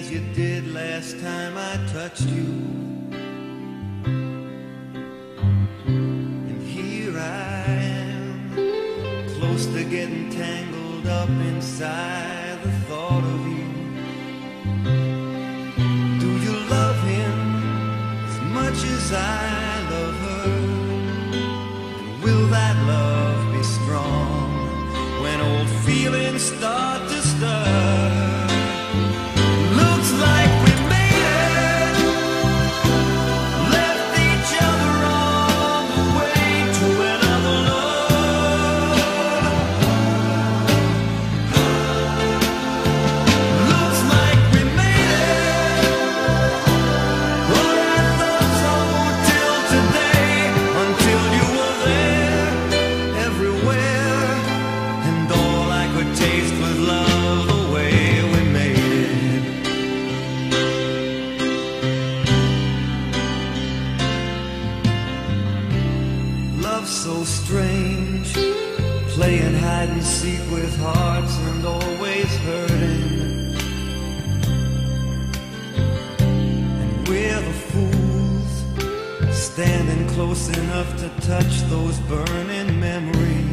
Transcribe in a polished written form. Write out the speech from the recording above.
as you did last time I touched you. And here I am, close to getting tangled up inside the thought of you. Do you love him as much as I love her? And will that love be strong when old feelings start to stir? Looks like we made it, left each other on the way to another love. Looks like we made it, but I thought so till today, until you were there everywhere, and all I could taste was love the way we made it. Love so strange, playing hide and seek with hearts and always hurting. And we're the fools, standing close enough to touch those burning memories.